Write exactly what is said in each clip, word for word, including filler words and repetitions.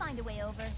find a way over.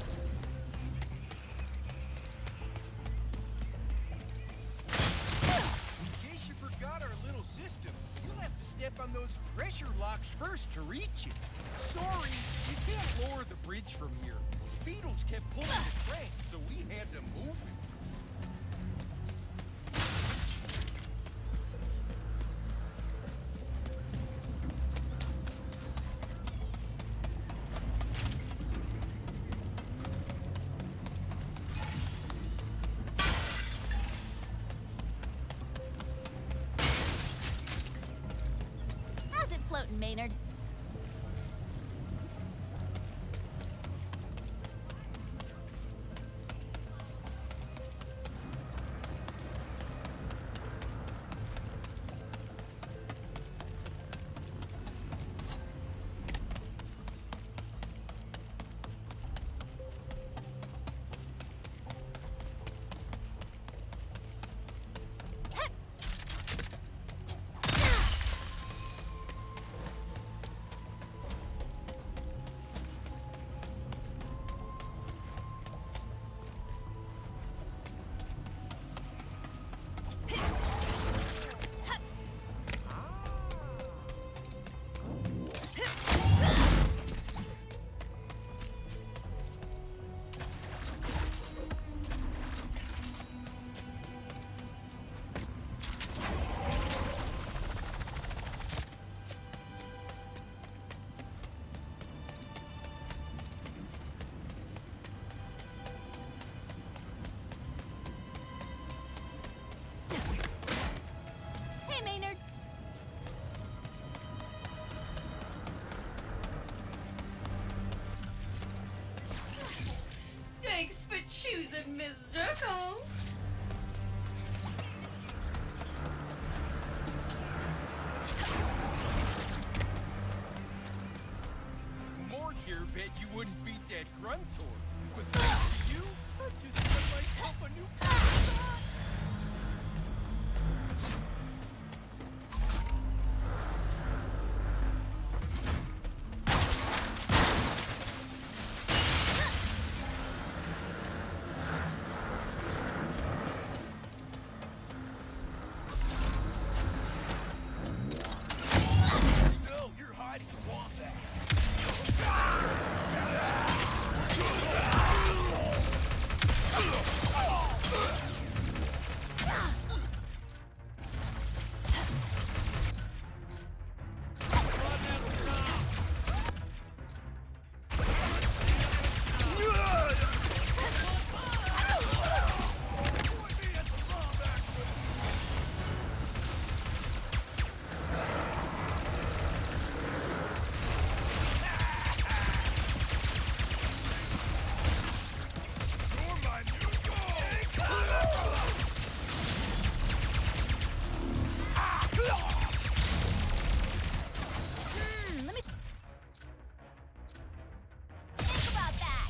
In case you forgot our little system, you'll have to step on those pressure locks first to reach it. Sorry, you can't lower the bridge from here. Speedos kept pulling the crank, so we had to move it. How's it floating, Maynard? Hey, Maynard. Thanks for choosing Miss Zirkles. Mort here bet you wouldn't beat that Grunthor. But thanks to you, I just got myself a new pair of socks. No, you're hiding the wombat. Hmm, let me think about that.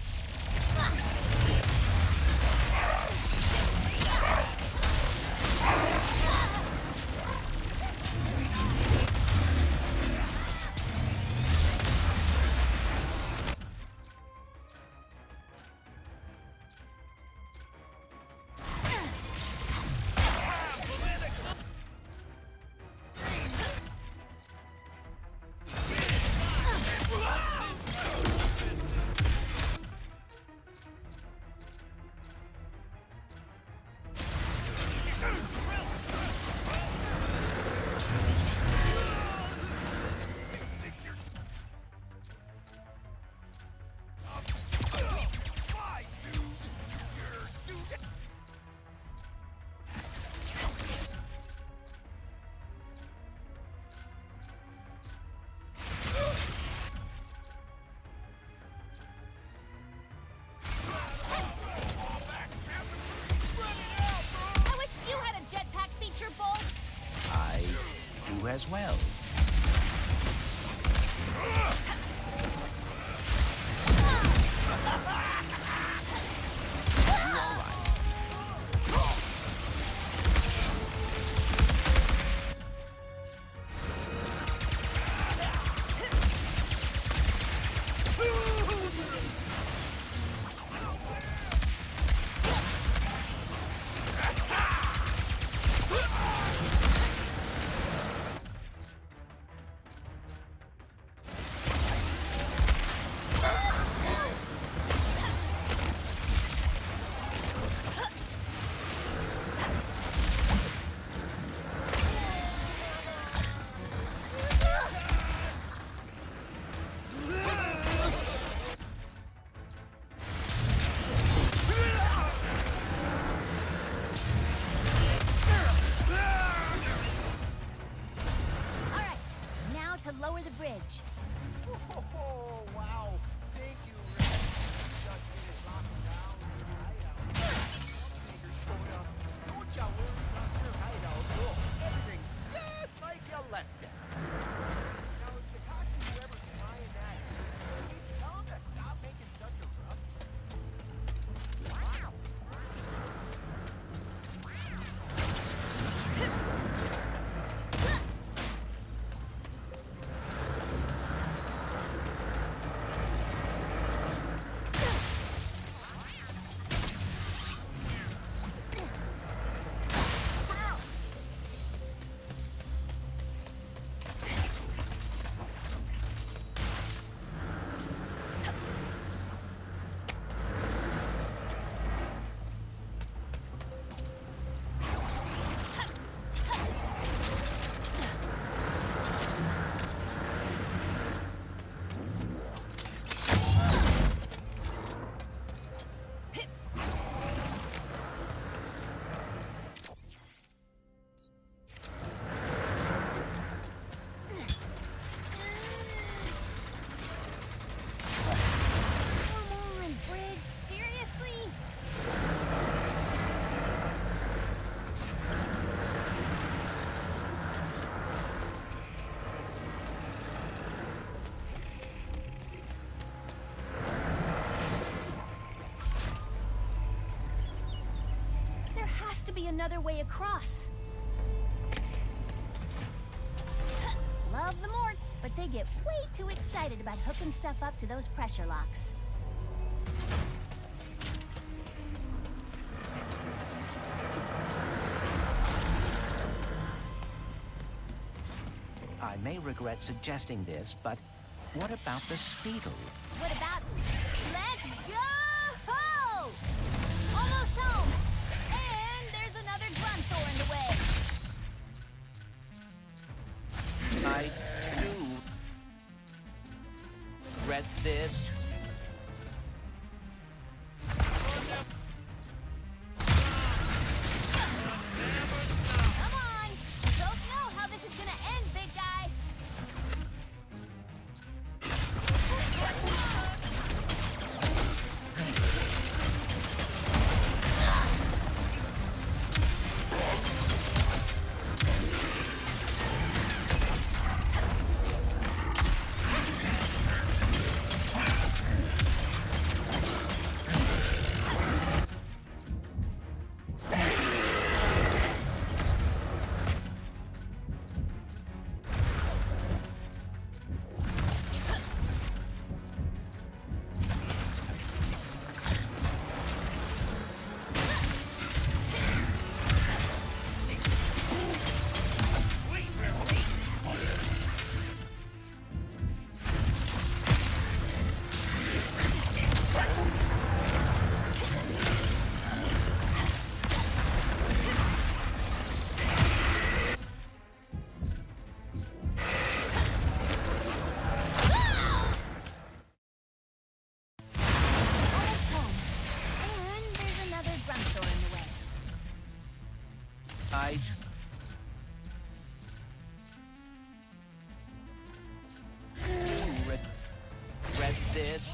I wish you had a jetpack feature, Bolt. I do as well. bridge. Oh, wow. Thank you, Red. Just finished locking down your hideout. Troublemakers showed up. Don't ya worry about your hideout. Look, everything's just like you left it. Now, if you talk to whoever's buying that, tell him to stop making such a ruckus. Wow. To be another way across. Love the Morts, but they get way too excited about hooking stuff up to those pressure locks. I may regret suggesting this, but what about the Speedle? What about... Let's go! Almost home! And there's another Grunthor in the way. I do regret this. Come on! We both know how this is gonna end, big guy. I... regret this.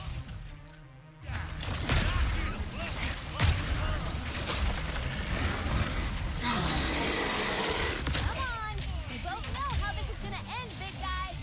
Come on! We both know how this is gonna end, big guy!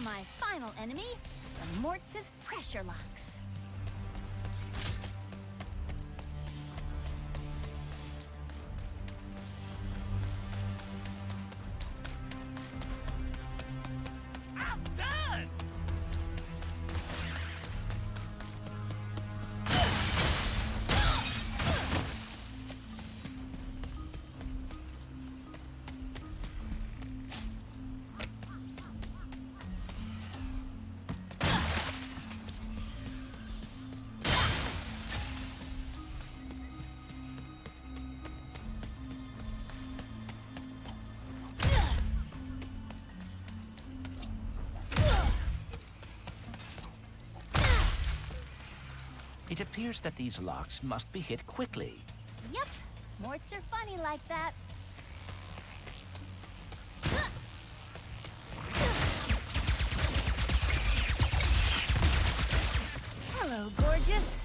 my final enemy, the Mortis' pressure locks. I'm done! It appears that these locks must be hit quickly. Yep, Morts are funny like that. Hello, gorgeous.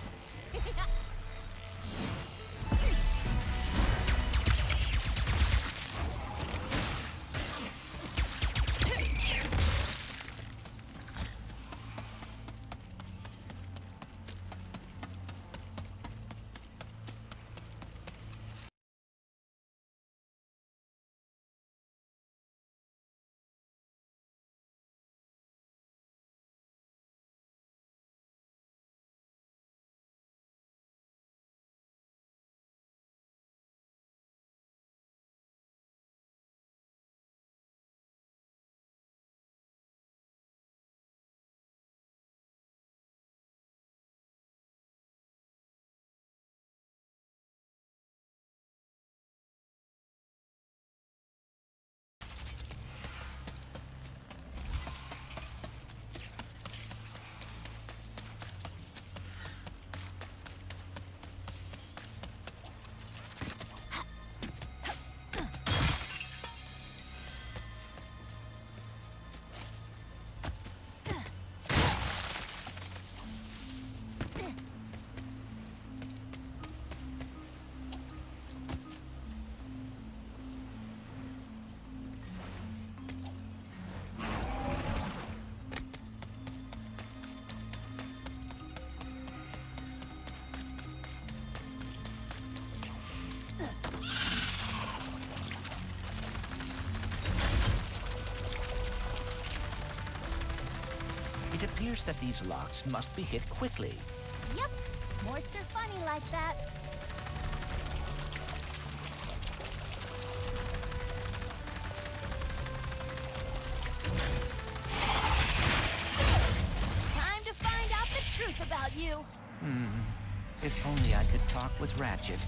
It appears that these locks must be hit quickly. Yep, Morts are funny like that. Time to find out the truth about you. Hmm. If only I could talk with Ratchet.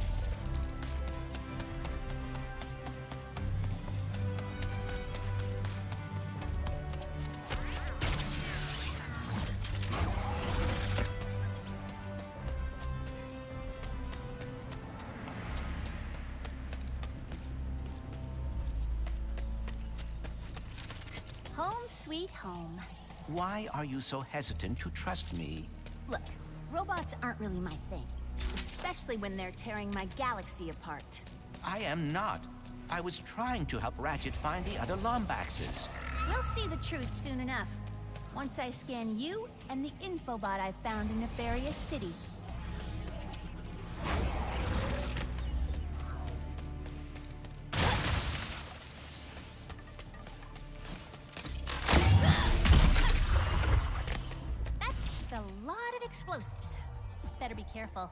Home sweet home. Why are you so hesitant to trust me? Look, robots aren't really my thing. Especially when they're tearing my galaxy apart. I am not. I was trying to help Ratchet find the other Lombaxes. We'll see the truth soon enough. Once I scan you and the infobot I found in Nefarious City. That's a lot of explosives. Better be careful.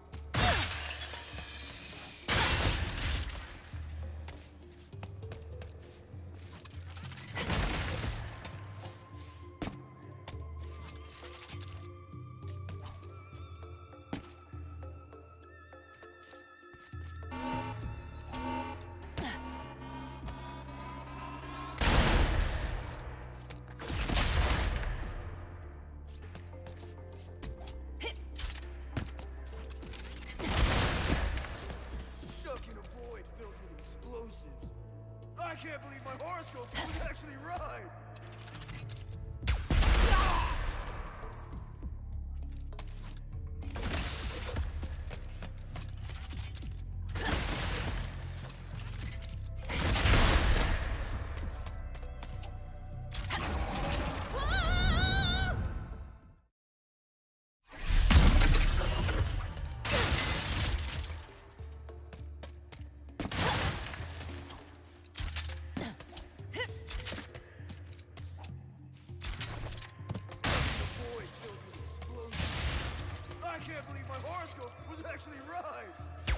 I can't believe my horoscope was actually right! Roscoe was actually right.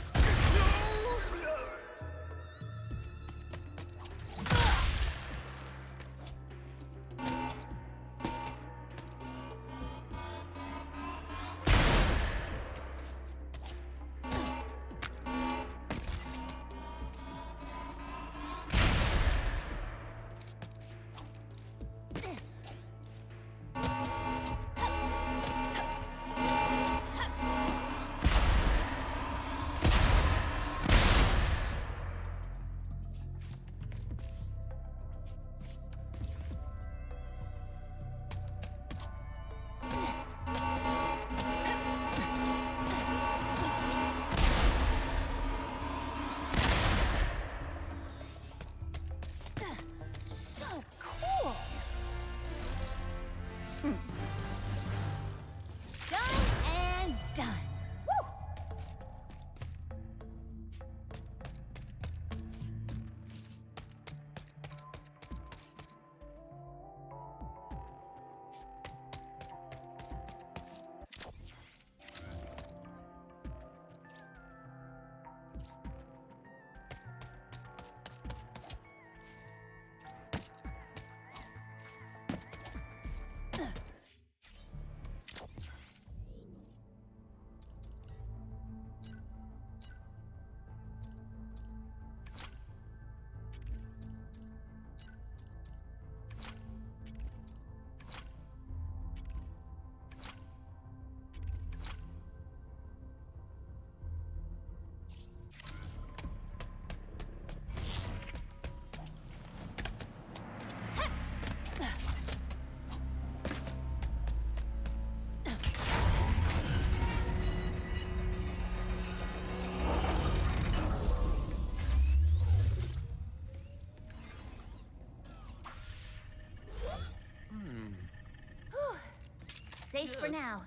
Safe for now.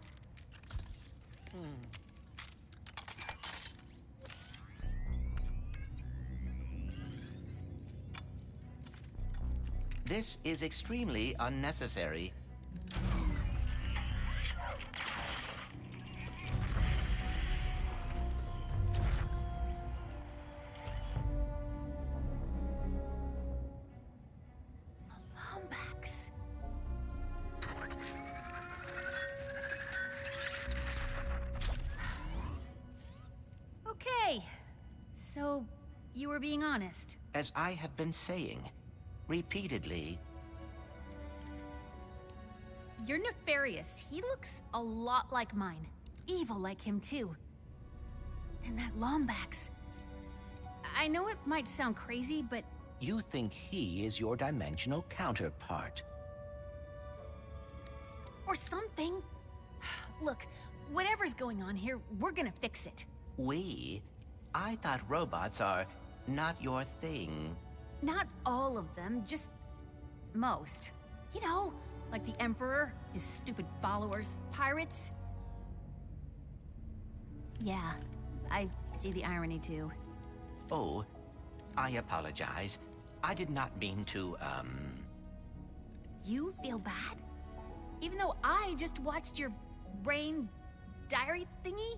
This is extremely unnecessary. Lombax. Okay. So, you were being honest. As I have been saying, repeatedly. You're nefarious. He looks a lot like mine. Evil like him, too. And that Lombax. I know it might sound crazy, but... You think he is your dimensional counterpart. Or something. Look, whatever's going on here, we're gonna fix it. We? I thought robots are not your thing. Not all of them, just most. You know, like the Emperor, his stupid followers, pirates. Yeah, I see the irony too. Oh, I apologize. I did not mean to, um... You feel bad? Even though I just watched your brain diary thingy?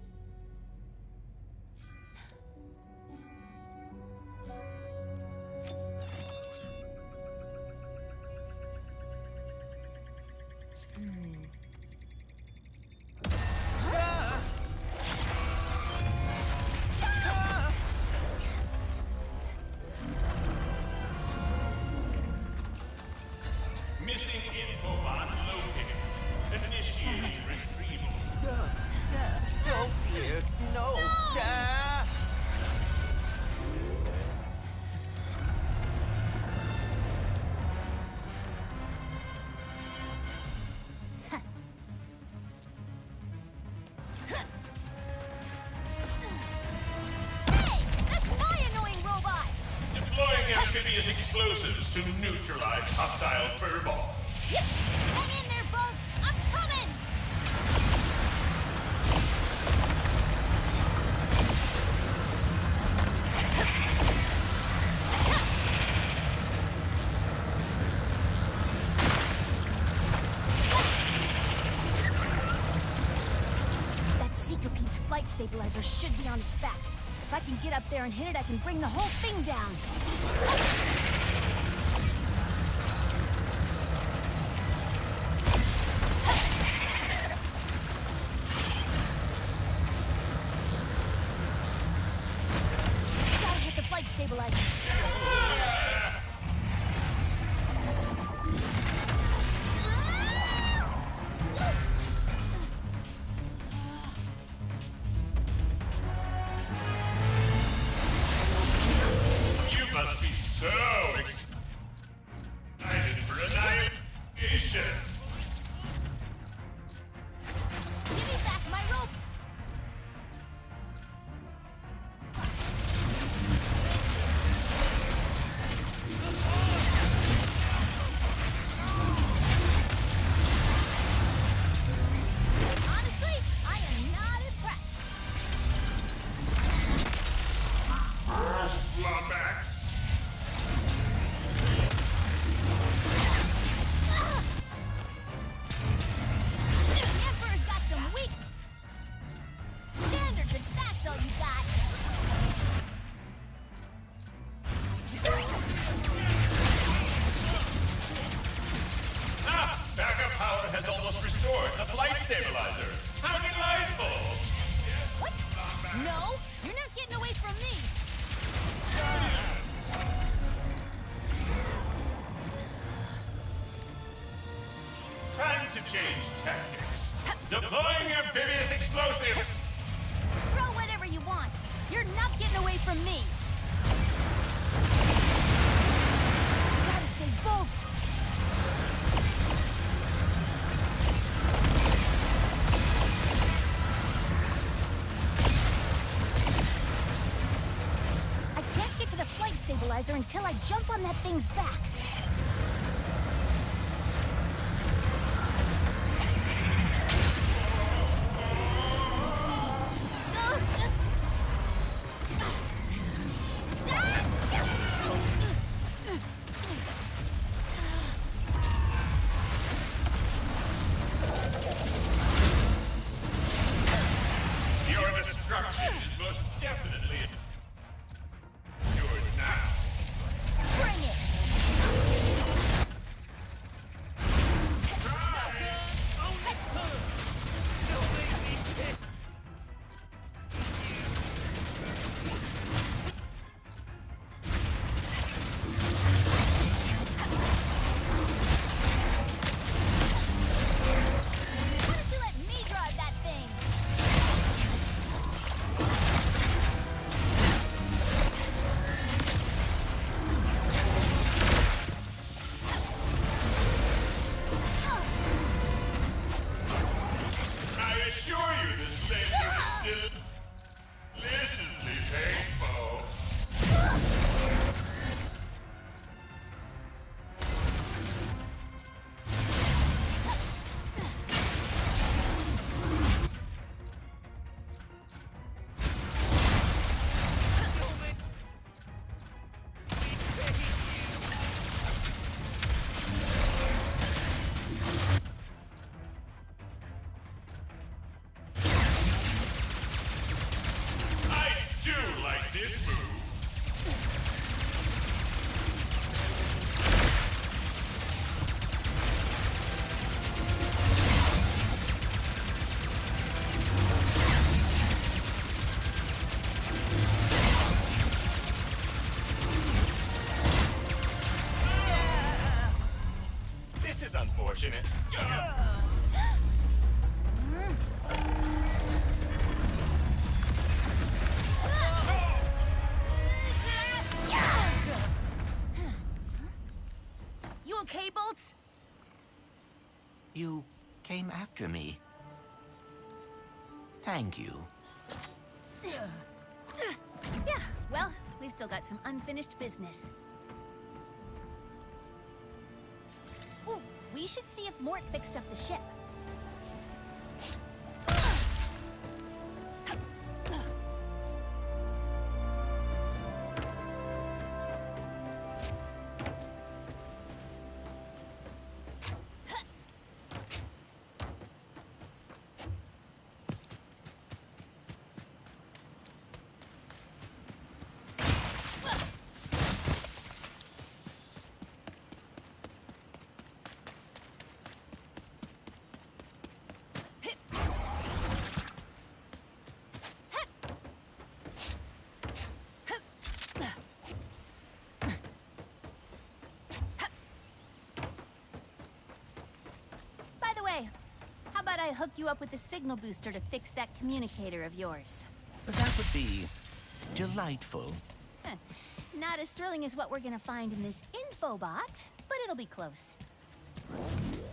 Missing info bot located. Initiating retrieval. Oh dear, no! Ah! Hey! That's my annoying robot! Deploying amphibious explosives to neutralize hostile furball. Yep! Hang in there, boats! I'm coming! That Seekerpede's flight flight stabilizer should be on its back. If I can get up there and hit it, I can bring the whole thing down. Gotta hit the flight stabilizer. Must be so excited for annihilation. Give me back my rope! Honestly, I am not impressed. Lombax. Emperor's got some weak standards, if that's all you got. Ah! Backup power has almost restored the flight stabilizer. How delightful! What? No, you're not getting away from me. Time to change tactics. Deploying amphibious explosives! Throw whatever you want. You're not getting away from me. Gotta save bolts. I can't get to the flight stabilizer until I jump on that thing's back. Your destruction is most definitely yours now. Bring it! Why don't you let me drive that thing? I assure you this laser is deliciously painful. I do like this move. This is unfortunate. You okay, Bolts? You came after me. Thank you. Yeah, well, we've still got some unfinished business. Ooh, we should see if Mort fixed up the ship. I hook you up with the signal booster to fix that communicator of yours. That would be delightful. Not as thrilling as what we're gonna find in this infobot, but it'll be close.